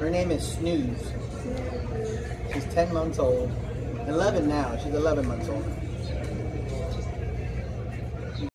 Her name is Snooze. She's 10 months old. 11 now. She's 11 months old.